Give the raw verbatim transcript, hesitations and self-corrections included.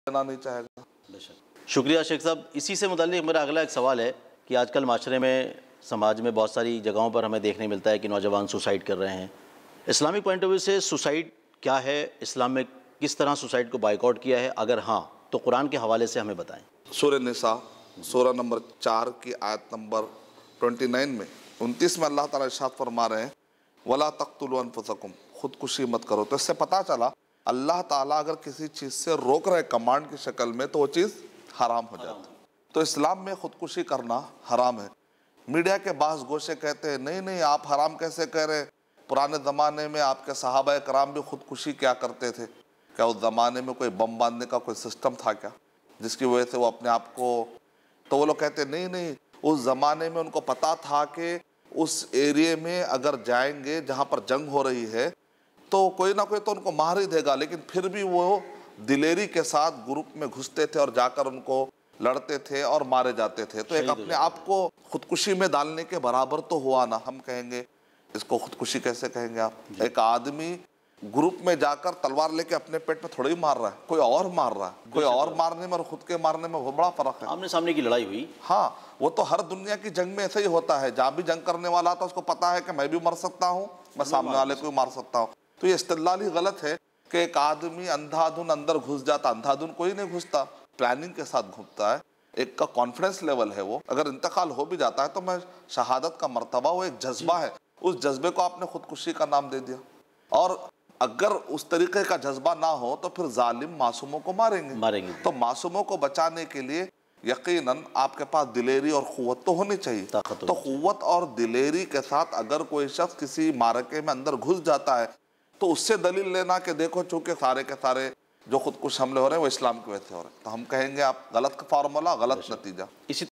लेना नहीं चाहेगा। शुक्रिया शेख साहब। इसी से मुताल्लिक़ मेरा अगला एक सवाल है कि आजकल माशरे में, समाज में बहुत सारी जगहों पर हमें देखने मिलता है कि नौजवान सुसाइड कर रहे हैं। इस्लामिक पॉइंट ऑफ व्यू से सुसाइड क्या है, इस्लाम में किस तरह सुसाइड को बाइकआउट किया है, अगर हाँ तो कुरान के हवाले से हमें बताएं। सूरह निसा सूरह नंबर चार की आयत नंबर उनतीस में उनतीस में अल्लाह ताला इरशाद फरमा रहे हैं, वला तक़्तुलू अनफुसकुम, खुदकुशी मत करो। तो इससे पता चला अल्लाह ताला अगर किसी चीज़ से रोक रहे कमांड की शक्ल में तो वो चीज़ हराम हो जाती है। तो इस्लाम में खुदकुशी करना हराम है। मीडिया के बाज़ गोशे कहते हैं नहीं नहीं आप हराम कैसे कह रहे हैं, पुराने ज़माने में आपके सहाबा कराम भी खुदकुशी क्या करते थे, क्या उस ज़माने में कोई बम बांधने का कोई सिस्टम था क्या जिसकी वजह से वो अपने आप को, तो वो लोग कहते नहीं नहीं उस ज़माने में उनको पता था कि उस एरिए में अगर जाएंगे जहाँ पर जंग हो रही है तो कोई ना कोई तो उनको मार ही देगा, लेकिन फिर भी वो दिलेरी के साथ ग्रुप में घुसते थे और जाकर उनको लड़ते थे और मारे जाते थे। तो एक अपने आप को खुदकुशी में डालने के बराबर तो हुआ ना। हम कहेंगे इसको खुदकुशी कैसे कहेंगे आप? एक आदमी ग्रुप में जाकर तलवार लेके अपने पेट में थोड़ा ही मार रहा है, कोई और मार रहा है। कोई और मारने में और खुद के मारने में बहुत बड़ा फर्क है। आमने सामने की लड़ाई हुई, हाँ, वो तो हर दुनिया की जंग में ऐसा ही होता है। जहाँ भी जंग करने वाला था उसको पता है कि मैं भी मर सकता हूँ, मैं सामने वाले को भी मार सकता हूँ। तो ये इस्तिदलाल ही गलत है कि एक आदमी अंधाधुन अंदर घुस जाता। अंधाधुन कोई नहीं घुसता, प्लानिंग के साथ घुसता है। एक का कॉन्फिडेंस लेवल है वो, अगर इंतकाल हो भी जाता है तो मैं शहादत का मर्तबा, वो एक जज्बा है, उस जज्बे को आपने खुदकुशी का नाम दे दिया। और अगर उस तरीके का जज्बा ना हो तो फिर जालिम मासूमों को मारेंगे मारेंगे तो मासूमों को बचाने के लिए यकीनन आपके पास दिलेरी और क़ुव्वत तो होनी चाहिए। तो क़ुव्वत और दिलेरी के साथ अगर कोई शख्स किसी मारके में अंदर घुस जाता है तो उससे दलील लेना कि देखो चूंकि सारे के सारे जो खुदकुश हमले हो रहे हैं वो इस्लाम की वजह से हो रहे हैं, तो हम कहेंगे आप गलत फार्मूला, गलत नतीजा। इसी